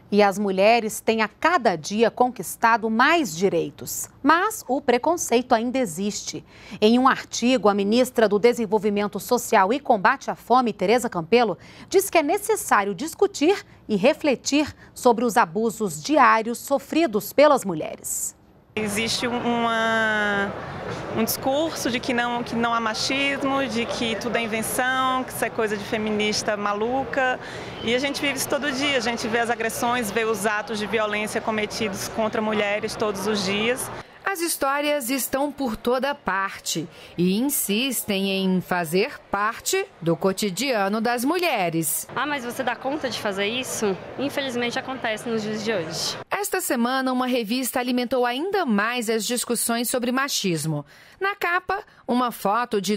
E as mulheres têm a cada dia conquistado mais direitos. Mas o preconceito ainda existe. Em um artigo, a ministra do Desenvolvimento Social e Combate à Fome, Tereza Campelo, diz que é necessário discutir e refletir sobre os abusos diários sofridos pelas mulheres. Existe um discurso de que não há machismo, de que tudo é invenção, que isso é coisa de feminista maluca. E a gente vive isso todo dia, a gente vê as agressões, vê os atos de violência cometidos contra mulheres todos os dias. As histórias estão por toda parte e insistem em fazer parte do cotidiano das mulheres. Mas você dá conta de fazer isso? Infelizmente acontece nos dias de hoje. Esta semana, uma revista alimentou ainda mais as discussões sobre machismo. Na capa, uma foto de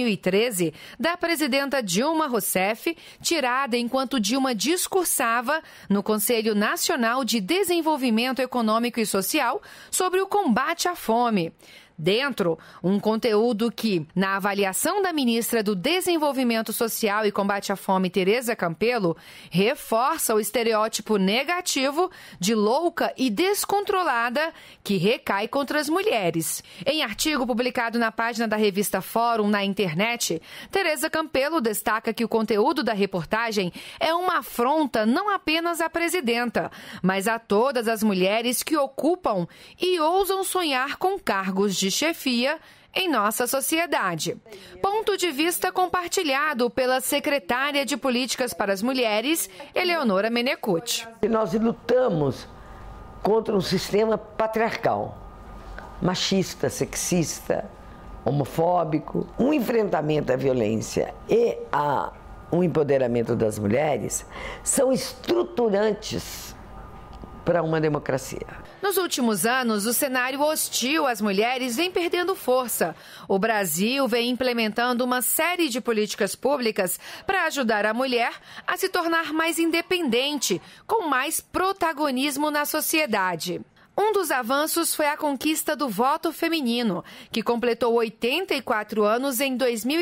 2013 da presidenta Dilma Rousseff, tirada enquanto Dilma discursava no Conselho Nacional de Desenvolvimento Econômico e Social sobre o combate à fome. Dentro, um conteúdo que, na avaliação da ministra do Desenvolvimento Social e Combate à Fome, Tereza Campelo, reforça o estereótipo negativo de louca e descontrolada que recai contra as mulheres. Em artigo publicado na página da revista Fórum na internet, Tereza Campelo destaca que o conteúdo da reportagem é uma afronta não apenas à presidenta, mas a todas as mulheres que ocupam e ousam sonhar com cargos de chefia em nossa sociedade. Ponto de vista compartilhado pela secretária de Políticas para as Mulheres, Eleonora Menecute. Nós lutamos contra um sistema patriarcal, machista, sexista, homofóbico. Um enfrentamento à violência e um empoderamento das mulheres são estruturantes para uma democracia. Nos últimos anos, o cenário hostil às mulheres vem perdendo força. O Brasil vem implementando uma série de políticas públicas para ajudar a mulher a se tornar mais independente, com mais protagonismo na sociedade. Um dos avanços foi a conquista do voto feminino, que completou 84 anos em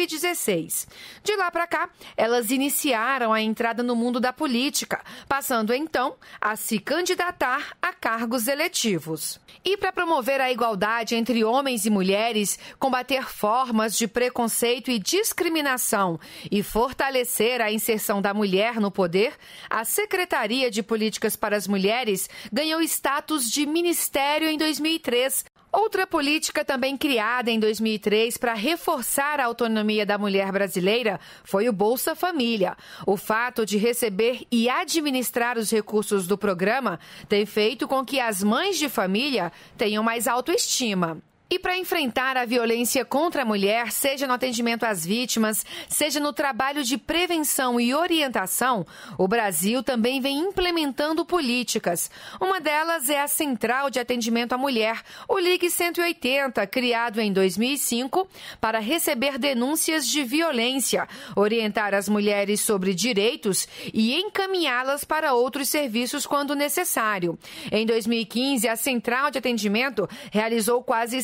2016. De lá para cá, elas iniciaram a entrada no mundo da política, passando então a se candidatar a cargos eletivos. E para promover a igualdade entre homens e mulheres, combater formas de preconceito e discriminação e fortalecer a inserção da mulher no poder, a Secretaria de Políticas para as Mulheres ganhou status de Ministério em 2003. Outra política também criada em 2003 para reforçar a autonomia da mulher brasileira foi o Bolsa Família. O fato de receber e administrar os recursos do programa tem feito com que as mães de família tenham mais autoestima. E para enfrentar a violência contra a mulher, seja no atendimento às vítimas, seja no trabalho de prevenção e orientação, o Brasil também vem implementando políticas. Uma delas é a Central de Atendimento à Mulher, o Ligue 180, criado em 2005 para receber denúncias de violência, orientar as mulheres sobre direitos e encaminhá-las para outros serviços quando necessário. Em 2015, a Central de Atendimento realizou quase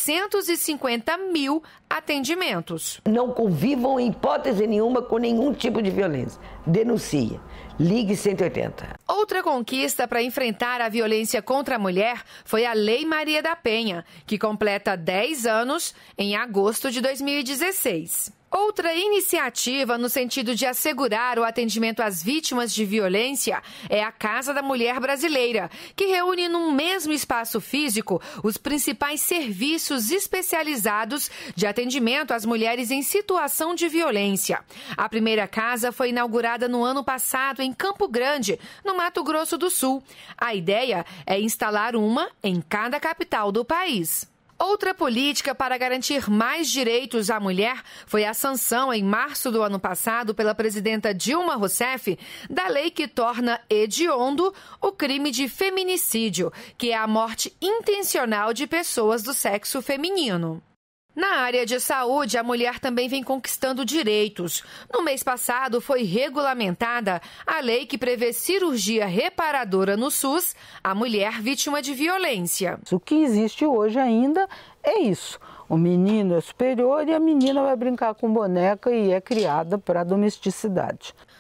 750 mil atendimentos. Não convivam em hipótese nenhuma com nenhum tipo de violência. Denuncie. Ligue 180. Outra conquista para enfrentar a violência contra a mulher foi a Lei Maria da Penha, que completa 10 anos em agosto de 2016. Outra iniciativa no sentido de assegurar o atendimento às vítimas de violência é a Casa da Mulher Brasileira, que reúne num mesmo espaço físico os principais serviços especializados de atendimento às mulheres em situação de violência. A primeira casa foi inaugurada no ano passado em Campo Grande, no Mato Grosso do Sul. A ideia é instalar uma em cada capital do país. Outra política para garantir mais direitos à mulher foi a sanção, em março do ano passado, pela presidenta Dilma Rousseff, da lei que torna hediondo o crime de feminicídio, que é a morte intencional de pessoas do sexo feminino. Na área de saúde, a mulher também vem conquistando direitos. No mês passado, foi regulamentada a lei que prevê cirurgia reparadora no SUS à mulher vítima de violência. O que existe hoje ainda é isso. O menino é superior e a menina vai brincar com boneca e é criada para a domesticidade.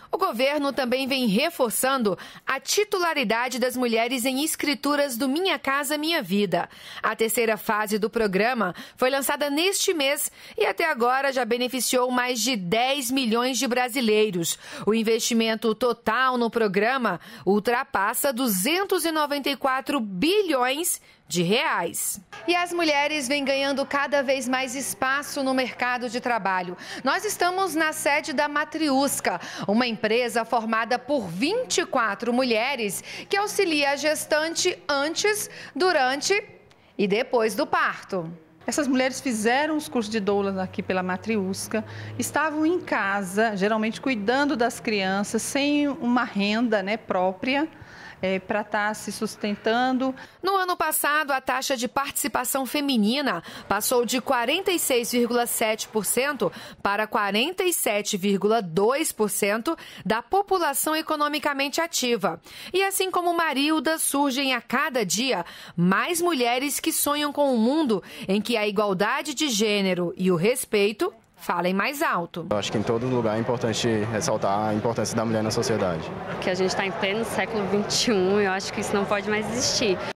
O governo também vem reforçando a titularidade das mulheres em escrituras do Minha Casa Minha Vida. A terceira fase do programa foi lançada neste mês e até agora já beneficiou mais de 10 milhões de brasileiros. O investimento total no programa ultrapassa 294 bilhões de reais. E as mulheres vêm ganhando cada vez mais espaço no mercado de trabalho. Nós estamos na sede da Matriusca, uma empresa formada por 24 mulheres que auxilia a gestante antes, durante e depois do parto. Essas mulheres fizeram os cursos de doulas aqui pela Matriusca, estavam em casa, geralmente cuidando das crianças, sem uma renda, própria, para estar se sustentando. No ano passado, a taxa de participação feminina passou de 46,7% para 47,2% da população economicamente ativa. E assim como Marilda, surgem a cada dia mais mulheres que sonham com um mundo em que a igualdade de gênero e o respeito falem mais alto. Eu acho que em todo lugar é importante ressaltar a importância da mulher na sociedade. Porque a gente está em pleno século XXI e eu acho que isso não pode mais existir.